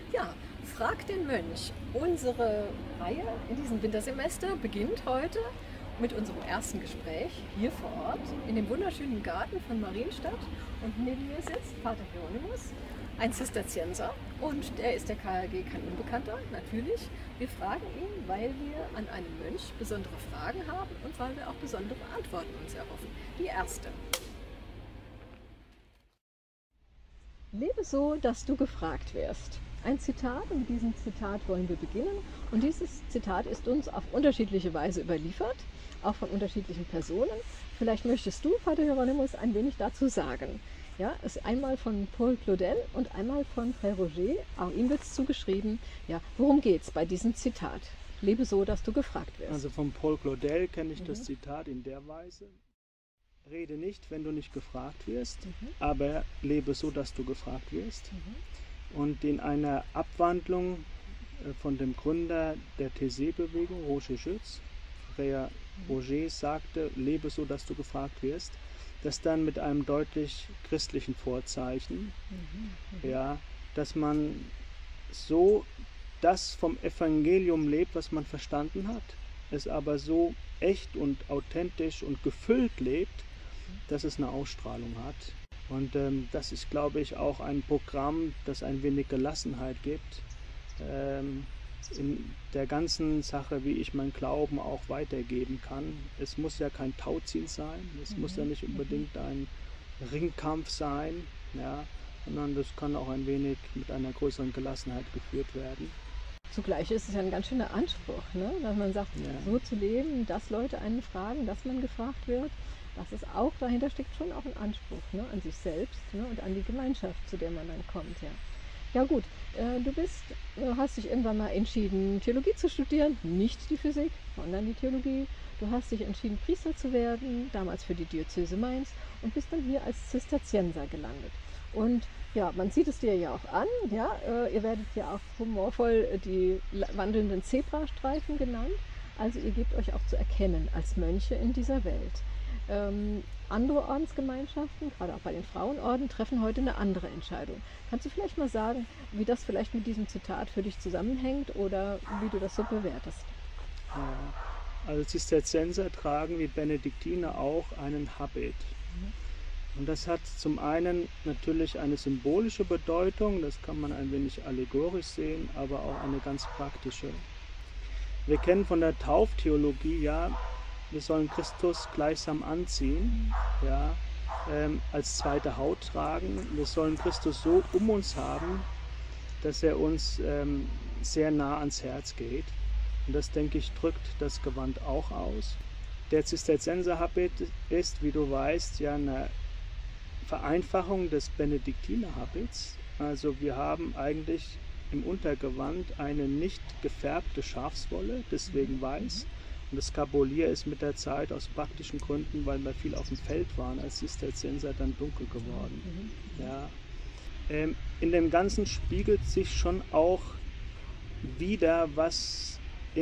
Ja, frag den Mönch. Unsere Reihe in diesem Wintersemester beginnt heute mit unserem ersten Gespräch hier vor Ort in dem wunderschönen Garten von Marienstadt. Und neben mir sitzt Pater Hieronymus, ein Zisterzienser. Und der ist der KAG kein Unbekannter, natürlich. Wir fragen ihn, weil wir an einen Mönch besondere Fragen haben und weil wir auch besondere Antworten uns erhoffen. Die erste. Lebe so, dass du gefragt wirst. Ein Zitat, und mit diesem Zitat wollen wir beginnen. Und dieses Zitat ist uns auf unterschiedliche Weise überliefert, auch von unterschiedlichen Personen. Vielleicht möchtest du, Pater Hieronymus, ein wenig dazu sagen. Ja, es ist einmal von Paul Claudel und einmal von Frère Roger. Auch ihm wird es zugeschrieben. Ja, worum geht es bei diesem Zitat? Lebe so, dass du gefragt wirst. Also von Paul Claudel kenne ich das Zitat in der Weise. Rede nicht, wenn du nicht gefragt wirst, aber lebe so, dass du gefragt wirst. Und in einer Abwandlung von dem Gründer der Taizé-Bewegung, Roger Schütz, Frère Roger, sagte, lebe so, dass du gefragt wirst. Das dann mit einem deutlich christlichen Vorzeichen, ja, dass man so das vom Evangelium lebt, was man verstanden hat, es aber so echt und authentisch und gefüllt lebt, dass es eine Ausstrahlung hat. Und das ist, glaube ich, auch ein Programm, das ein wenig Gelassenheit gibt, in der ganzen Sache, wie ich meinen Glauben auch weitergeben kann. Es muss ja kein Tauziehen sein, es muss ja nicht unbedingt ein Ringkampf sein, ja, sondern das kann auch ein wenig mit einer größeren Gelassenheit geführt werden. Zugleich ist es ja ein ganz schöner Anspruch, ne? Dass man sagt, so zu leben, dass Leute einen fragen, dass man gefragt wird. Das ist auch, dahinter steckt schon auch ein Anspruch, ne? An sich selbst, ne? Und an die Gemeinschaft, zu der man dann kommt. Ja, ja gut, du hast dich irgendwann mal entschieden, Theologie zu studieren, nicht die Physik, sondern die Theologie. Du hast dich entschieden, Priester zu werden, damals für die Diözese Mainz, und bist dann hier als Zisterzienser gelandet. Und ja, man sieht es dir ja auch an, ja, ihr werdet ja auch humorvoll die wandelnden Zebrastreifen genannt. Also ihr gebt euch auch zu erkennen als Mönche in dieser Welt. Andere Ordensgemeinschaften, gerade auch bei den Frauenorden, treffen heute eine andere Entscheidung. Kannst du vielleicht mal sagen, wie das vielleicht mit diesem Zitat für dich zusammenhängt oder wie du das so bewertest? Ja, also Zisterzienser tragen wie Benediktiner auch einen Habit. Und das hat zum einen natürlich eine symbolische Bedeutung, das kann man ein wenig allegorisch sehen, aber auch eine ganz praktische. Wir kennen von der Tauftheologie ja, wir sollen Christus gleichsam anziehen, ja, als zweite Haut tragen. Wir sollen Christus so um uns haben, dass er uns sehr nah ans Herz geht. Und das, denke ich, drückt das Gewand auch aus. Der Zisterzienser-Habit ist, wie du weißt, ja eine Vereinfachung des Benediktiner-Habits. Also wir haben eigentlich im Untergewand eine nicht gefärbte Schafswolle, deswegen weiß. Und das Skapullier ist mit der Zeit aus praktischen Gründen, weil wir viel auf dem Feld waren, als Zisterzienser dann dunkel geworden. Ja. In dem Ganzen spiegelt sich schon auch wieder, was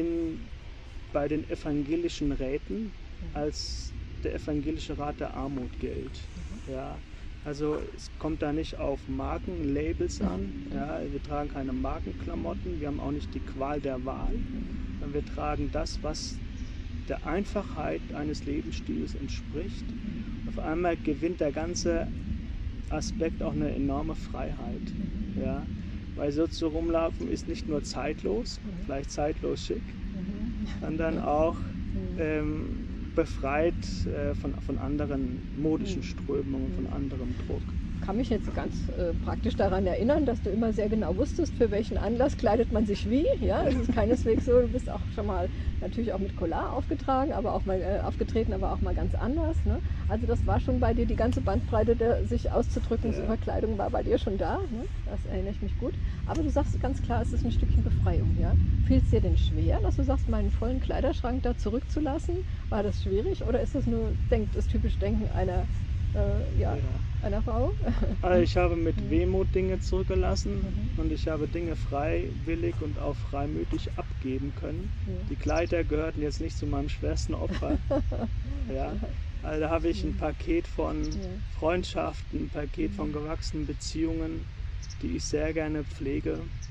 bei den evangelischen Räten als der evangelische Rat der Armut gilt. Ja. Also es kommt da nicht auf Markenlabels an, ja. Wir tragen keine Markenklamotten, wir haben auch nicht die Qual der Wahl, sondern wir tragen das, was der Einfachheit eines Lebensstils entspricht. Auf einmal gewinnt der ganze Aspekt auch eine enorme Freiheit. Ja? Weil so zu rumlaufen ist nicht nur zeitlos, vielleicht zeitlos schick, sondern auch befreit von anderen modischen Strömungen, von anderem Druck. Ich kann mich jetzt ganz praktisch daran erinnern, dass du immer sehr genau wusstest, für welchen Anlass kleidet man sich wie. Ja, es ist keineswegs so, du bist auch schon mal natürlich auch mit Collar aufgetragen, aber auch mal aufgetreten, aber auch mal ganz anders. Ne? Also das war schon bei dir, die ganze Bandbreite der sich auszudrücken, ja. Überkleidung war bei dir schon da. Ne? Das erinnere ich mich gut. Aber du sagst ganz klar, es ist ein Stückchen Befreiung. Ja? Fiel es dir denn schwer, dass du sagst, meinen vollen Kleiderschrank da zurückzulassen? War das schwierig oder ist das nur das typische Denken einer einer Frau? Also ich habe mit Wehmut Dinge zurückgelassen und ich habe Dinge freiwillig und auch freimütig abgeben können. Die Kleider gehörten jetzt nicht zu meinem schwersten Opfer. Ja. Also da habe ich ein Paket von Freundschaften, ein Paket von gewachsenen Beziehungen, die ich sehr gerne pflege.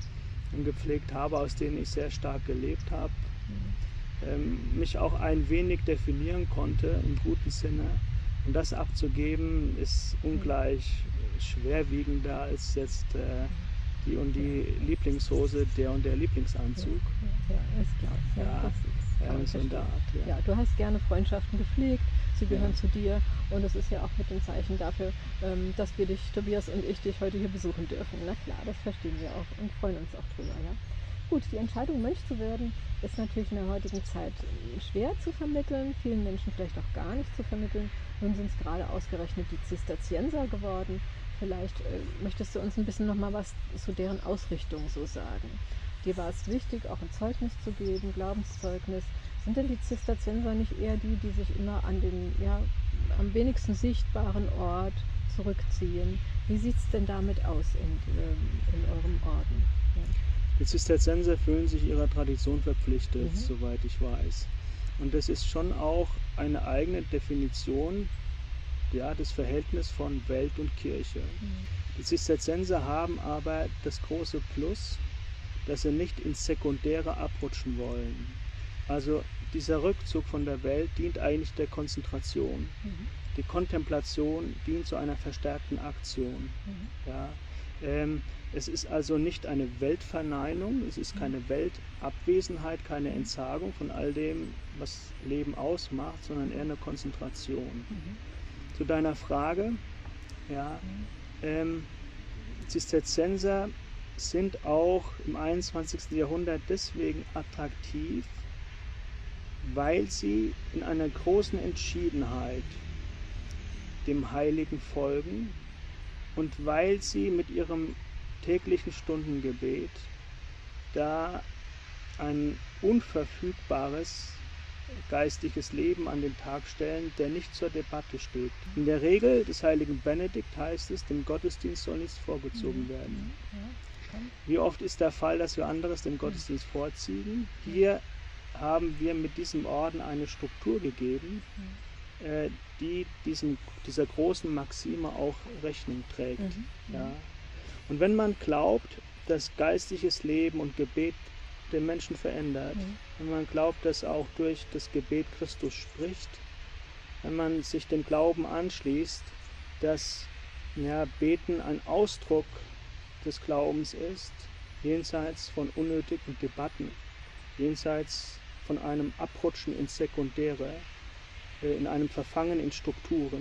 und gepflegt habe, aus denen ich sehr stark gelebt habe, mich auch ein wenig definieren konnte im guten Sinne. Und das abzugeben ist ungleich schwerwiegender als jetzt die und die Lieblingshose, der und der Lieblingsanzug. Ja, ist klar. Ja, das ist, so in der Art. Ja, du hast gerne Freundschaften gepflegt, sie gehören zu dir und es ist ja auch mit dem Zeichen dafür, dass wir dich, Tobias und ich, dich heute hier besuchen dürfen. Na klar, das verstehen wir auch und freuen uns auch drüber. Ja? Gut, die Entscheidung, Mönch zu werden, ist natürlich in der heutigen Zeit schwer zu vermitteln, vielen Menschen vielleicht auch gar nicht zu vermitteln. Nun sind es gerade ausgerechnet die Zisterzienser geworden. Vielleicht möchtest du uns ein bisschen noch mal was zu deren Ausrichtung so sagen. Dir war es wichtig, auch ein Zeugnis zu geben, Glaubenszeugnis. Sind denn die Zisterzienser nicht eher die, die sich immer an den am wenigsten sichtbaren Ort zurückziehen? Wie sieht es denn damit aus in eurem Orden? Ja. Die Zisterzienser fühlen sich ihrer Tradition verpflichtet, soweit ich weiß. Und das ist schon auch eine eigene Definition des Verhältnisses von Welt und Kirche. Die Zisterzienser haben aber das große Plus, dass sie nicht ins Sekundäre abrutschen wollen. Also dieser Rückzug von der Welt dient eigentlich der Konzentration. Die Kontemplation dient zu einer verstärkten Aktion. Ja. Es ist also nicht eine Weltverneinung, es ist keine Weltabwesenheit, keine Entsagung von all dem, was Leben ausmacht, sondern eher eine Konzentration. Zu deiner Frage, Zisterzienser sind auch im 21. Jahrhundert deswegen attraktiv, weil sie in einer großen Entschiedenheit dem Heiligen folgen und weil sie mit ihrem täglichen Stundengebet da ein unverfügbares geistliches Leben an den Tag stellen, der nicht zur Debatte steht. In der Regel des heiligen Benedikt heißt es, dem Gottesdienst soll nichts vorgezogen werden. Wie oft ist der Fall, dass wir anderes dem Gottesdienst vorziehen? Hier haben wir mit diesem Orden eine Struktur gegeben, die dieser großen Maxime auch Rechnung trägt. Ja. Und wenn man glaubt, dass geistliches Leben und Gebet den Menschen verändert, wenn man glaubt, dass auch durch das Gebet Christus spricht, wenn man sich dem Glauben anschließt, dass Beten ein Ausdruck des Glaubens ist, jenseits von unnötigen Debatten, jenseits von einem Abrutschen ins Sekundäre, in einem Verfangen in Strukturen,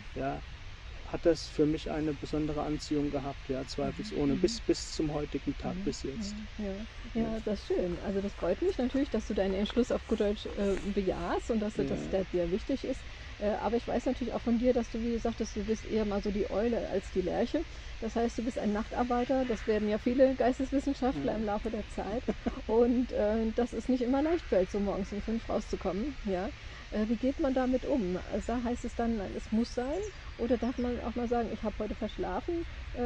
hat das für mich eine besondere Anziehung gehabt, zweifelsohne, bis zum heutigen Tag, bis jetzt. Ja, das ist schön. Also das freut mich natürlich, dass du deinen Entschluss auf gut Deutsch bejahst und dass der dir wichtig ist. Aber ich weiß natürlich auch von dir, dass du, wie gesagt, du bist eher mal so die Eule als die Lerche. Das heißt, du bist ein Nachtarbeiter. Das werden ja viele Geisteswissenschaftler im Laufe der Zeit. Und das ist nicht immer leicht fällt, so morgens um 5 rauszukommen. Ja. Wie geht man damit um? Also heißt es dann, es muss sein? Oder darf man auch mal sagen, ich habe heute verschlafen?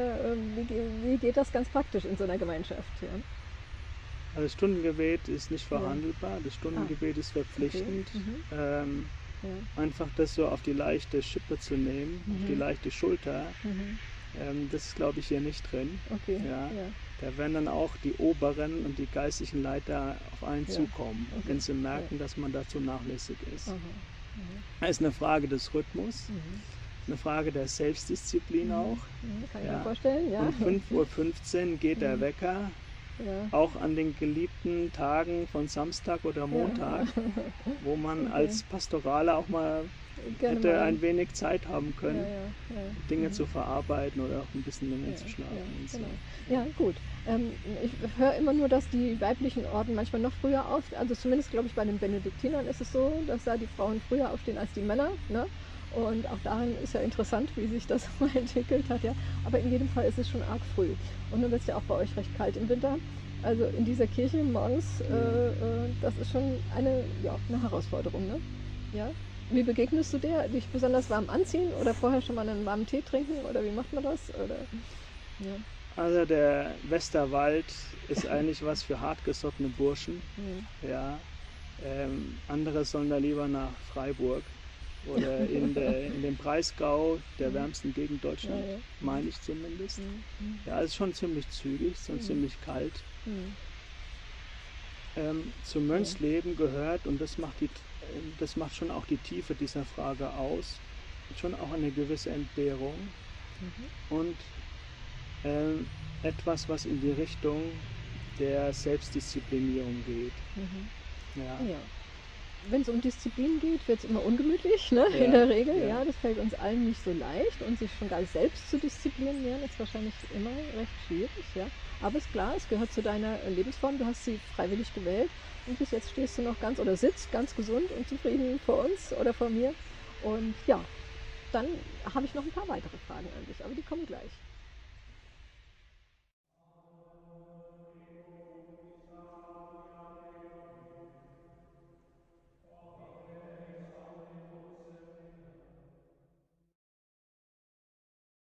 Wie geht das ganz praktisch in so einer Gemeinschaft? Ja? Also das Stundengebet ist nicht verhandelbar. Das Stundengebet ist verpflichtend. Okay. Einfach das so auf die leichte Schippe zu nehmen, auf die leichte Schulter, das ist, glaube ich, hier nicht drin. Okay. Da werden dann auch die Oberen und die geistlichen Leiter auf einen zukommen, wenn sie merken, dass man dazu nachlässig ist. Das ist eine Frage des Rhythmus, eine Frage der Selbstdisziplin auch. Kann ich mir vorstellen, ja. Um 5:15 Uhr geht der Wecker. Auch an den geliebten Tagen von Samstag oder Montag, wo man als Pastoraler auch mal hätte ein wenig Zeit haben können, Dinge zu verarbeiten oder auch ein bisschen länger zu schlafen. Genau. Ja, gut. Ich höre immer nur, dass die weiblichen Orden manchmal noch früher aufstehen. Also zumindest, glaube ich, bei den Benediktinern ist es so, dass da die Frauen früher aufstehen als die Männer. Ne? Und auch darin ist ja interessant, wie sich das so entwickelt hat. Ja? Aber in jedem Fall ist es schon arg früh. Und nun wird es ja auch bei euch recht kalt im Winter. Also in dieser Kirche morgens, das ist schon eine Herausforderung. Ne? Ja? Wie begegnest du der? Dich besonders warm anziehen oder vorher schon mal einen warmen Tee trinken? Oder wie macht man das? Oder, Also der Westerwald ist eigentlich was für hartgesottene Burschen. Andere sollen da lieber nach Freiburg. oder in dem Breisgau, der wärmsten Gegend Deutschlands, Ja. meine ich zumindest. Mhm. Ja, es ist schon ziemlich zügig, so ziemlich kalt. Mhm. Zum Mönchsleben gehört, und das macht schon auch die Tiefe dieser Frage aus, schon auch eine gewisse Entbehrung und etwas, was in die Richtung der Selbstdisziplinierung geht. Ja. Ja. Wenn es um Disziplin geht, wird es immer ungemütlich, ne? Ja, In der Regel. ja. Ja, das fällt uns allen nicht so leicht und sich schon gar selbst zu disziplinieren, ist wahrscheinlich immer recht schwierig. Ja? Aber ist klar, es gehört zu deiner Lebensform, du hast sie freiwillig gewählt und bis jetzt stehst du noch sitzt ganz gesund und zufrieden vor uns oder vor mir. Und ja, dann habe ich noch ein paar weitere Fragen an dich, aber die kommen gleich.